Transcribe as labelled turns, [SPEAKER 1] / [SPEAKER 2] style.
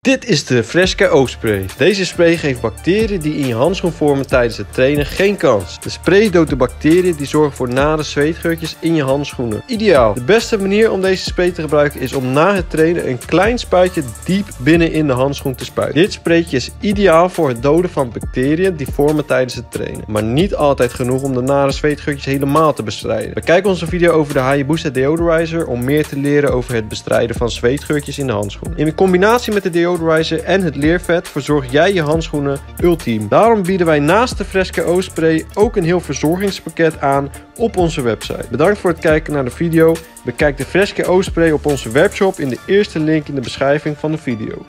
[SPEAKER 1] Dit is de Fresh KO spray. Deze spray geeft bacteriën die in je handschoen vormen tijdens het trainen geen kans. De spray doodt de bacteriën die zorgen voor nare zweetgeurtjes in je handschoenen. Ideaal. De beste manier om deze spray te gebruiken is om na het trainen een klein spuitje diep binnen in de handschoen te spuiten. Dit spraytje is ideaal voor het doden van bacteriën die vormen tijdens het trainen. Maar niet altijd genoeg om de nare zweetgeurtjes helemaal te bestrijden. Bekijk onze video over de Hayabusa Deodorizer om meer te leren over het bestrijden van zweetgeurtjes in de handschoen. In combinatie met de deodorizer en het leervet verzorg jij je handschoenen ultiem. Daarom bieden wij naast de Fresh KO spray ook een heel verzorgingspakket aan op onze website. Bedankt voor het kijken naar de video. Bekijk de Fresh KO spray op onze webshop in de eerste link in de beschrijving van de video.